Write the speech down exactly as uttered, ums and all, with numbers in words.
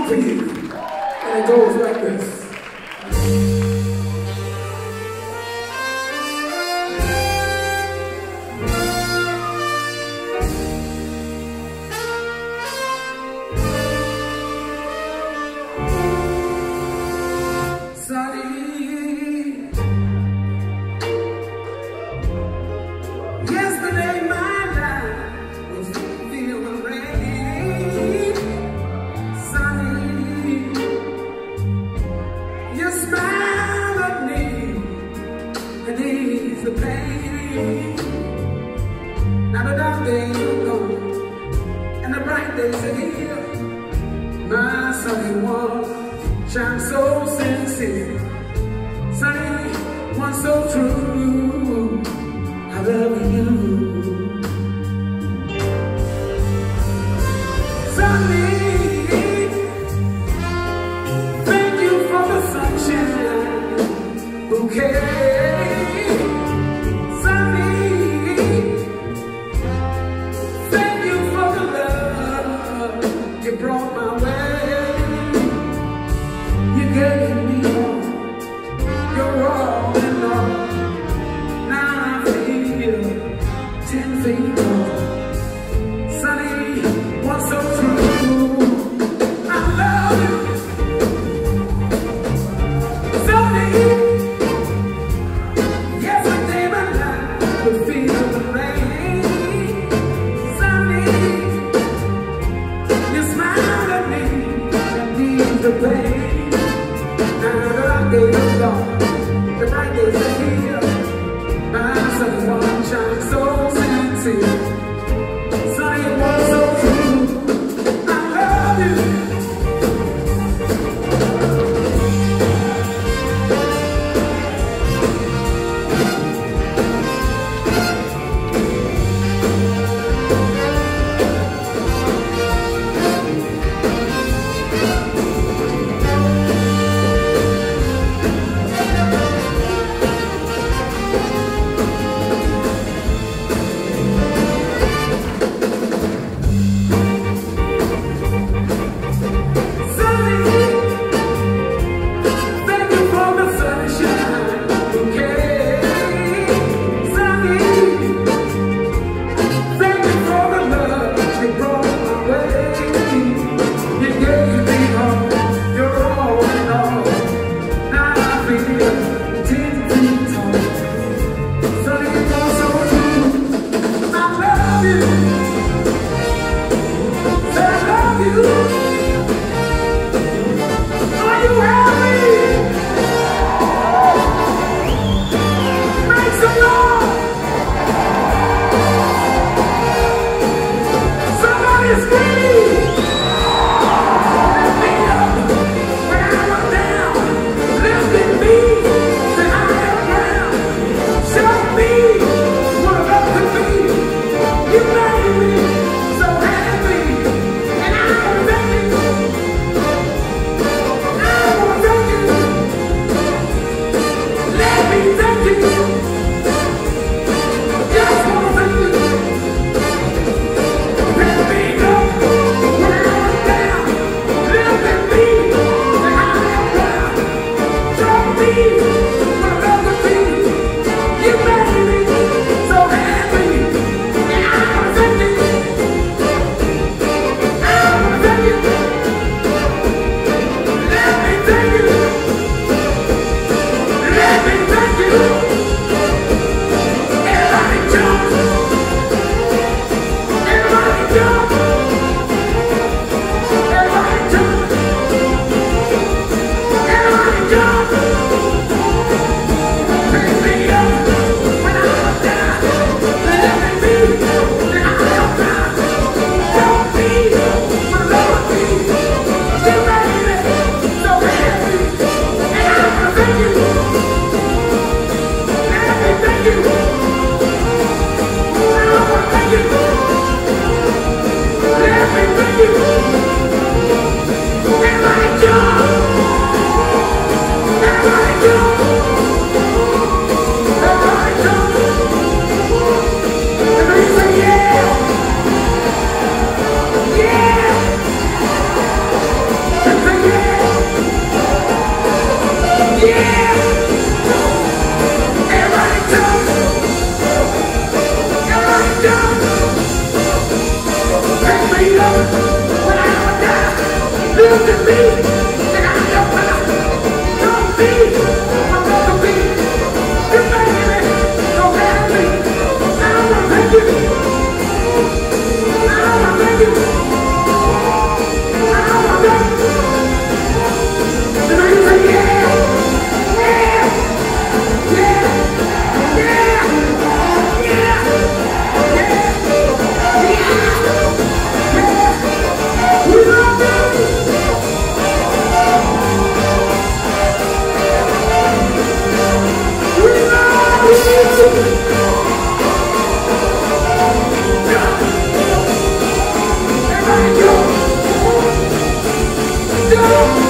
for you. And it goes like this. Now the dark days are gone, and the bright days are here. My sunny one shines so sincere, sunny one so true. I love you, sunny. Thank you for the sunshine bouquet. Brought my way, you gave me all, you're all in all. Now I feel ten feet tall, sunny, one so true. I love you, sunny. Yes, I gave my life to feel the rain, sunny. The pain, now the dark days are gone, the bright days are here. My sunny one shines so sincere, sunny one so true. I love you. Go!